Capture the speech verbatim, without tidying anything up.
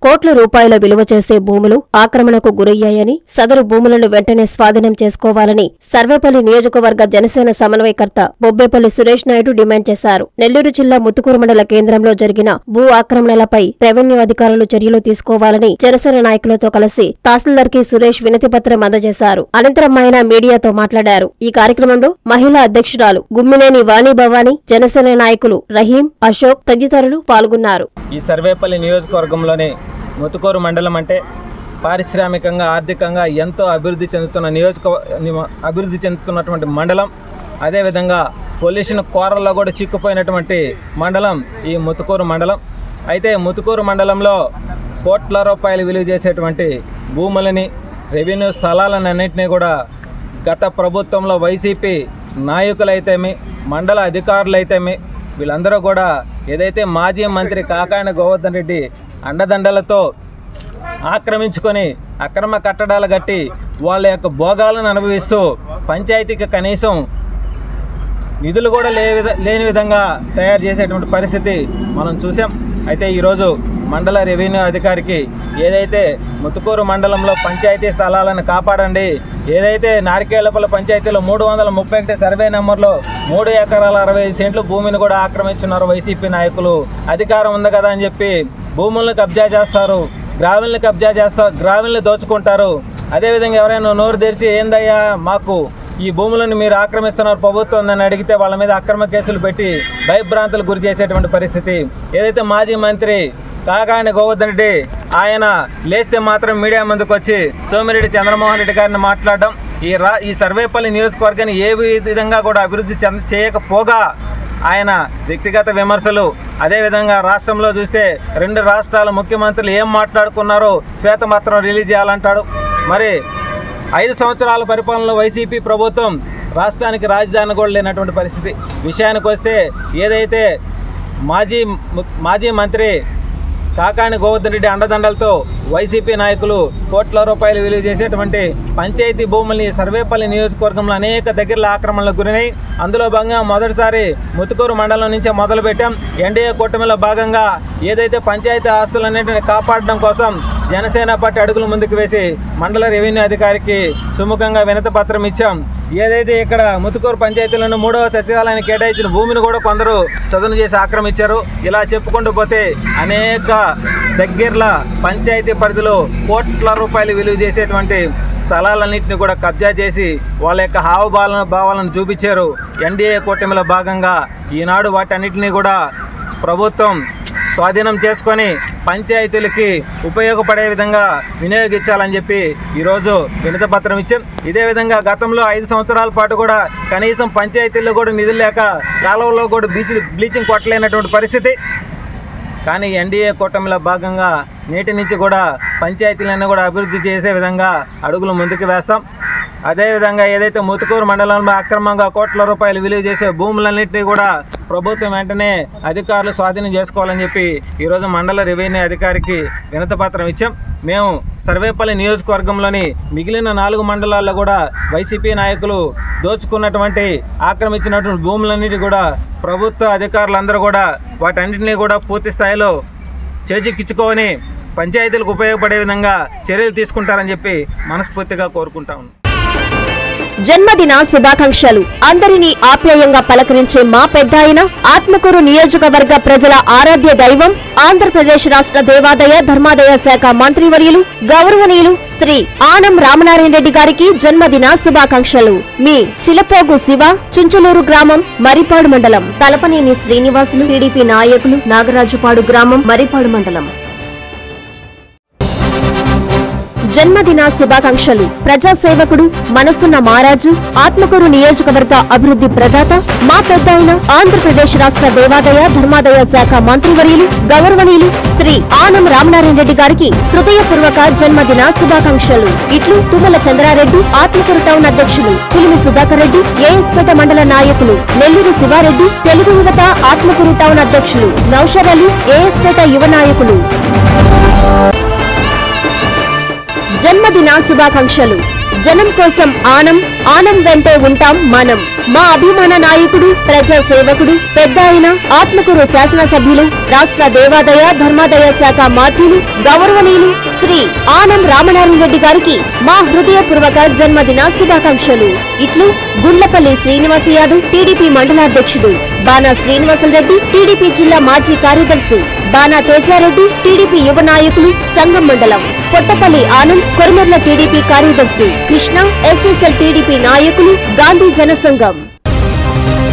కోట్ల రూపాయల విలువ చేసే భూములు ఆక్రమణకు గురయ్యాయని, సదరు భూములను వెంటనే స్వాధీనం చేసుకోవాలని సర్వేపల్లి నియోజకవర్గ జనసేన సమన్వయకర్త బొబ్బేపల్లి సురేష్ నాయుడు డిమాండ్ చేశారు. నెల్లూరు జిల్లా ముత్తుకూరు మండల కేంద్రంలో జరిగిన భూ ఆక్రమణలపై రెవెన్యూ అధికారులు చర్యలు తీసుకోవాలని జనసేన నాయకులతో కలిసి తహసీల్దార్ కి సురేష్ వినతి పత్రం అందజేశారు. అనంతరం ఆయన మీడియాతో మాట్లాడారు. ఈ కార్యక్రమంలో మహిళా అధ్యక్షురాలు గుమ్మినేని వాణి భవాని, జనసేన నాయకులు రహీం, అశోక్ తదితరులు పాల్గొన్నారు. ఈ సర్వేపల్లి నియోజకవర్గంలోని ముత్తుకూరు మండలం అంటే పారిశ్రామికంగా, ఆర్థికంగా ఎంతో అభివృద్ధి చెందుతున్న నియోజక అభివృద్ధి చెందుతున్నటువంటి మండలం. అదేవిధంగా పొల్యూషన్ కోరల్లో కూడా చిక్కుపోయినటువంటి మండలం ఈ ముత్తుకూరు మండలం. అయితే ముత్తుకూరు మండలంలో కోట్ల రూపాయలు విలువ చేసేటువంటి భూములని, రెవెన్యూ స్థలాలన్నింటినీ కూడా గత ప్రభుత్వంలో వైసీపీ నాయకులైతేమి, మండల అధికారులైతేమి వీళ్ళందరూ కూడా ఏదైతే మాజీ మంత్రి కాకాని గోవర్ధన్ రెడ్డి అండదండలతో ఆక్రమించుకొని అక్రమ కట్టడాలు కట్టి వాళ్ళ యొక్క భోగాలను అనుభవిస్తూ పంచాయతీకి కనీసం నిధులు కూడా లేని విధంగా తయారు చేసేటువంటి పరిస్థితి మనం చూసాం. అయితే ఈరోజు మండల రెవెన్యూ అధికారికి ఏదైతే ముత్తుకూరు మండలంలో పంచాయతీ స్థలాలను కాపాడండి, ఏదైతే నారికేళ్లపల్లి పంచాయతీలో మూడు వందల ముప్పై ఒకటి సర్వే నెంబర్లో మూడు ఎకరాల అరవై ఐదు సెంట్లు భూమిని కూడా ఆక్రమించున్నారు వైసీపీ నాయకులు. అధికారం ఉంది కదా అని చెప్పి భూములను కబ్జా చేస్తారు, గ్రావెల్ని కబ్జా చేస్తారు, గ్రావెల్ని దోచుకుంటారు. అదేవిధంగా ఎవరైనా నోరు తెరిచి ఏందయ్యా మాకు ఈ భూములను మీరు ఆక్రమిస్తున్నారు ప్రభుత్వం అని అడిగితే వాళ్ళ మీద అక్రమ కేసులు పెట్టి భయభ్రాంతులు గురి చేసేటువంటి పరిస్థితి. ఏదైతే మాజీ మంత్రి కాకాని గోవర్ధన్ రెడ్డి ఆయన లేస్తే మాత్రం మీడియా ముందుకు వచ్చి సోమిరెడ్డి చంద్రమోహన్ రెడ్డి గారిని మాట్లాడడం, ఈ రా ఈ సర్వేపల్లి నియోజకవర్గాన్ని ఏ విధంగా కూడా అభివృద్ధి చేయకపోగా ఆయన వ్యక్తిగత విమర్శలు. అదేవిధంగా రాష్ట్రంలో చూస్తే రెండు రాష్ట్రాల ముఖ్యమంత్రులు ఏం మాట్లాడుకున్నారో శ్వేతపత్రం రిలీజ్ చేయాలంటాడు. మరి ఐదు సంవత్సరాల పరిపాలనలో వైసీపీ ప్రభుత్వం రాష్ట్రానికి రాజధాని కూడా లేనటువంటి పరిస్థితి. విషయానికి వస్తే ఏదైతే మాజీ మాజీ మంత్రి కాకాని గోవర్ధన్ రెడ్డి అండదండలతో వైసీపీ నాయకులు కోట్ల రూపాయలు విలువ చేసేటువంటి పంచాయతీ భూముల్ని సర్వేపల్లి నియోజకవర్గంలో అనేక దగ్గరలో ఆక్రమణలకు గురినాయి. అందులో భాగంగా మొదటిసారి ముత్తుకూరు మండలం నుంచే మొదలుపెట్టాం. ఎన్డీఏ కూటమిలో భాగంగా ఏదైతే పంచాయతీ ఆస్తులన్నింటినీ కాపాడడం కోసం జనసేన పార్టీ అడుగులు ముందుకు వేసి మండల రెవెన్యూ అధికారికి సుముఖంగా వినతి పత్రం ఇచ్చాం. ఏదైతే ఇక్కడ ముత్తుకూరు పంచాయతీలను మూడవ సచివాలయానికి కేటాయించిన భూమిని కూడా కొందరు చదును చేసి ఆక్రమించారు. ఇలా చెప్పుకుంటూ పోతే అనేక దగ్గరల పంచాయతీ పరిధిలో కోట్ల రూపాయలు విలువ చేసేటువంటి స్థలాలన్నింటినీ కూడా కబ్జా చేసి వాళ్ళ యొక్క హావభావాలను భావాలను చూపించారు. ఎన్డీఏ కూటమిలో భాగంగా ఈనాడు వాటన్నిటినీ కూడా ప్రభుత్వం స్వాధీనం చేసుకొని పంచాయతీలకి ఉపయోగపడే విధంగా వినియోగించాలని చెప్పి ఈరోజు వినతి పత్రం ఇచ్చాం. ఇదే విధంగా గతంలో ఐదు సంవత్సరాల పాటు కూడా కనీసం పంచాయతీల్లో కూడా నిధులు లేక కాలువలో కూడా బీచ్ బ్లీచింగ్ కొట్టలేనటువంటి పరిస్థితి. కానీ ఎన్డీఏ కూటమిలో భాగంగా నేటి నుంచి కూడా పంచాయతీలన్నీ కూడా అభివృద్ధి చేసే విధంగా అడుగులు ముందుకు వేస్తాం. అదేవిధంగా ఏదైతే ముత్తుకూరు మండలంలో అక్రమంగా కోట్ల రూపాయలు విలువ చేసే భూములన్నింటినీ కూడా ప్రభుత్వం వెంటనే అధికారులు స్వాధీనం చేసుకోవాలని చెప్పి ఈరోజు మండల రెవెన్యూ అధికారికి వినతి పత్రం ఇచ్చాం. మేము సర్వేపల్లి నియోజకవర్గంలోని మిగిలిన నాలుగు మండలాల్లో కూడా వైసీపీ నాయకులు దోచుకున్నటువంటి ఆక్రమించినటువంటి భూములన్నిటి కూడా ప్రభుత్వ అధికారులందరూ కూడా వాటన్నిటినీ కూడా పూర్తి స్థాయిలో చేజిక్కించుకొని పంచాయతీలకు ఉపయోగపడే విధంగా చర్యలు తీసుకుంటారని చెప్పి మనస్ఫూర్తిగా కోరుకుంటాం. జన్మదిన శుభాకాంక్షలు. అందరినీ ఆప్యాయంగా పలకరించే మా పెద్దాయన, ఆత్మకూరు నియోజకవర్గ ప్రజల ఆరాధ్య దైవం, ఆంధ్రప్రదేశ్ రాష్ట్ర దేవాదాయ ధర్మాదాయ శాఖ మంత్రివర్యులు గౌరవనీయులు శ్రీ ఆనం రామనారాయణ రెడ్డి గారికి జన్మదిన శుభాకాంక్షలు. మీ చిలపోగు శివ, చుంచులూరు గ్రామం, మరిపాడు మండలం. తలపనేని శ్రీనివాసులు, టీడీపీ నాయకులు, నాగరాజుపాడు గ్రామం, మరిపాడు మండలం. జన్మదిన శుభాకాంక్షలు. ప్రజాసేవకుడు, మనసున్న మారాజు, ఆత్మకూరు నియోజకవర్గ అభివృద్ధి ప్రదాత, మా పెద్దాయన, ఆంధ్రప్రదేశ్ రాష్ట్ర దేవాదాయ ధర్మాదాయ శాఖ మంత్రివర్యులు గౌరవనీయులు శ్రీ ఆనం రామనారాయణ రెడ్డి గారికి హృదయపూర్వక జన్మదిన శుభాకాంక్షలు. ఇట్లు తుమ్మల చంద్రారెడ్డి, ఆత్మకూరు టౌన్ అధ్యక్షులు పులిమి సుధాకర్ రెడ్డి, ఏఎస్పేట మండల నాయకులు నెల్లూరు శివారెడ్డి, తెలుగు యువత ఆత్మకూరు టౌన్ అధ్యక్షులు నౌషర్ అలీ, ఏఎస్పేట యువ నాయకులు. జన్మదిన శుభాకాంక్షలు. జనం కోసం ఆనం, ఆనం వెంటే ఉంటాం మనం. మా అభిమాన నాయకుడు, ప్రజా సేవకుడు, పెద్ద ఆయన ఆత్మకూరు శాసనసభ్యులు, రాష్ట్ర దేవాదాయ ధర్మాదాయ శాఖ మంత్రులు, గౌరవనీయులు శ్రీ ఆనం రామనారాయణ రెడ్డి గారికి మా హృదయపూర్వక జన్మదిన శుభాకాంక్షలు. ఇట్లు గుండ్లపల్లి శ్రీనివాస్ యాదవ్, టీడీపీ మండలాధ్యక్షుడు, బాణా శ్రీనివాసరెడ్డి, టీడీపీ జిల్లా మాజీ కార్యదర్శి, బాణా తేజారెడ్డి, టీడీపీ యువ నాయకులు, సంఘం మండలం, పొట్టపల్లి ఆనంద్, కొరమర్ల టీడీపీ కార్యదర్శి, కృష్ణ, ఎస్ఎస్ఎల్ టీడీపీ నాయకులు, గాంధీ జనసంఘం.